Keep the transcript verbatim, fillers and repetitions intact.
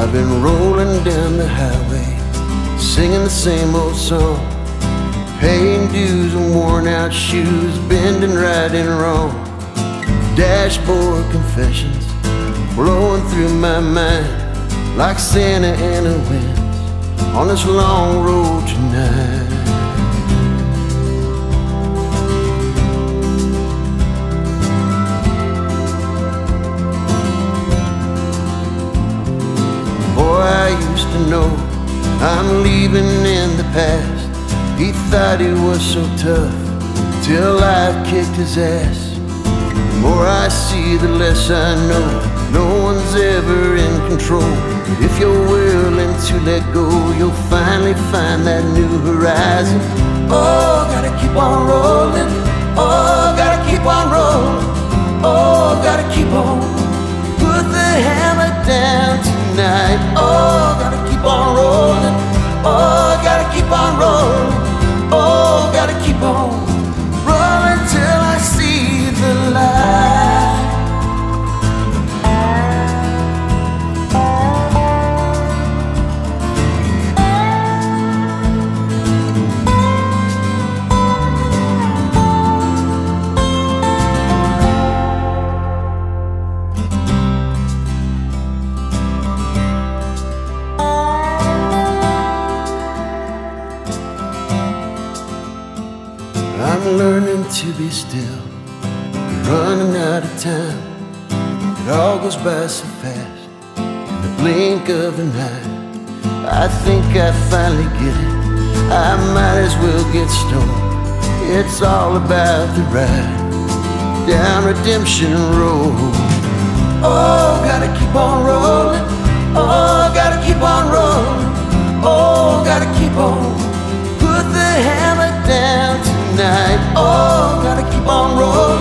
I've been rolling down the highway, singing the same old song, paying dues and worn out shoes, bending right and wrong. Dashboard confessions blowing through my mind like Santa Ana winds on this long road tonight. Boy, I used to know I'm leaving in the past. He thought he was so tough till life kicked his ass. The more I see, the less I know. No one's ever in control. But if you're willing to let go, you'll finally find that new horizon. Oh, gotta keep on rolling. Oh, gotta keep on rolling. Oh, gotta keep on. Put the hammer down tonight. Oh, gotta keep on rolling. Oh, gotta keep on rolling. Oh, gotta keep on rolling till I see the light. I'm learning to be still, running out of time. It all goes by so fast, in the blink of an eye. I think I finally get it, I might as well get stoned. It's all about the ride down Redemption Road. Oh, gotta keep on rolling. Oh, gotta keep on rolling. Oh, gotta keep on. Put the hammer down tonight. Oh, gotta keep on rolling.